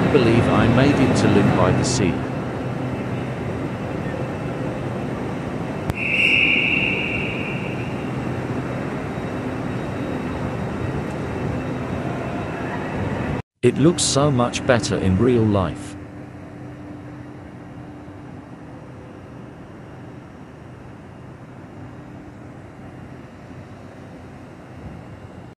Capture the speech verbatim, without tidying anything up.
can't believe I made it to live by the sea. It looks so much better in real life.